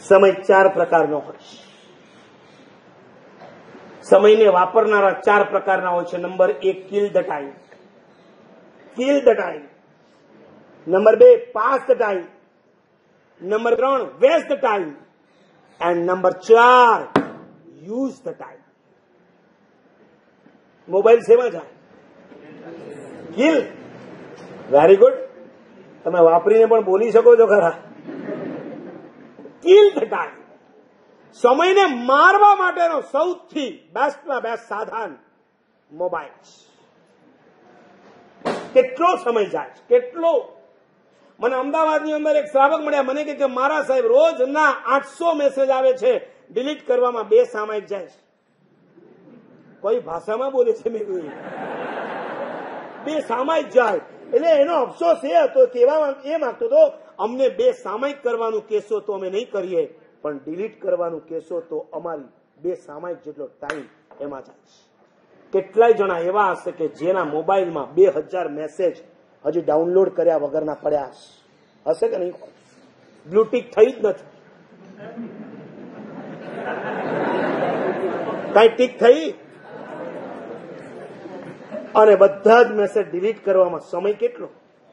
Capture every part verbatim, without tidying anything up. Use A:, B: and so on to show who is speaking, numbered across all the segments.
A: સમય ચાર પ્રકારનો હોય છે. સમયને વાપરનારા ચાર પ્રકારના હોય છે. નંબર એક, kill the time. Kill the time. Number બે, પાસ ધ ટાઈમ. નંબર ત્રણ, waste the time. And number ચાર, યુઝ ધ ટાઈમ. મોબાઈલ શેમાં જાય? કિલ. Very good. તમે વાપરીને પણ બોલી શકો છો ખરા. Kill the time. સમયને મારવા માટેનો સૌથી બેસ્ટમાં બેસ્ટ સાધન મોબાઈલ. કેટલો સમય જાય છે, કેટલો. મને અમદાવાદની અંદર એક શ્રાવક મળ્યા, મને કે મારા સાહેબ રોજના આઠસો મેસેજ આવે છે, ડિલીટ કરવામાં બે સામાયિક જાય છે. કોઈ ભાષામાં બોલે છે? મેં કહ્યું બે સામાયિક જાય. એટલે એનો અફસોસ એ હતો, કેવા એ માંગતો હતો, અમને બે સામાયિક કરવાનું કેસો તો અમે નહીં કરીએ, પણ ડિલીટ કરવાનું કેસો તો અમારી બે સામાયિક જેટલો ટાઈમ એમાં જાય છે. કેટલાય જણા એવા હશે કે જેના મોબાઈલમાં બે હજાર મેસેજ હજી ડાઉનલોડ કર્યા વગરના પડ્યા હશે કે નહીં? બ્લુટિક થઈ જ નથી. કઈ ટીક થઈ? અને બધા જ મેસેજ ડિલીટ કરવામાં સમય કેટલો?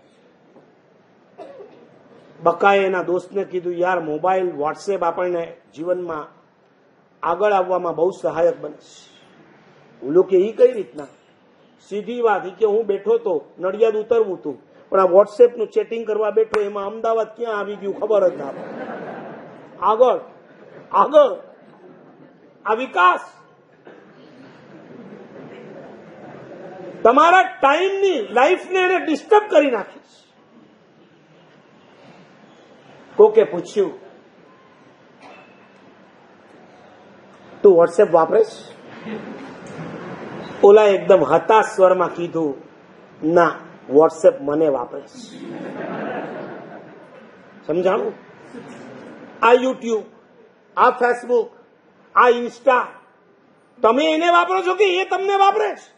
A: બકાએ એના દોસ્તને કીધું, યાર મોબાઈલ વોટ્સએપ આપણને જીવનમાં આગળ આવવામાં બહુ સહાયક બને છે. ઓલો કે એ કઈ રીતના? સીધી વાત, કે હું બેઠો તો નડિયાદ ઉતરવું હતું, પણ આ વોટ્સએપ નું ચેટિંગ કરવા બેઠો, એમાં અમદાવાદ ક્યાં આવી ગયું ખબર જ ના પડે. આગળ આગળ આ વિકાસ તમારા ટાઈમની લાઈફને એને ડિસ્ટર્બ કરી નાખી છે. કોકે પૂછ્યું, તું વોટ્સએપ વાપરે છે? ઓલા એકદમ હતાશ સ્વરમાં કીધું, ના, વોટ્સએપ મને વાપરે છે. સમજાણું? આ યુટ્યુબ, આ ફેસબુક, આ ઇન્સ્ટા, તમે એને વાપરો છો કે એ તમને વાપરે છે?